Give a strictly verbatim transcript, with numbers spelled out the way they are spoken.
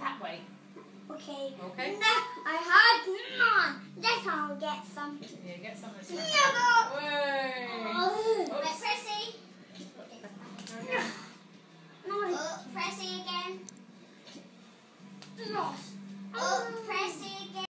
that way. Okay. Okay. No, I had none. Let's all get some. Yeah, get some of this. Yeah, Way. oh. Oops. Prissy.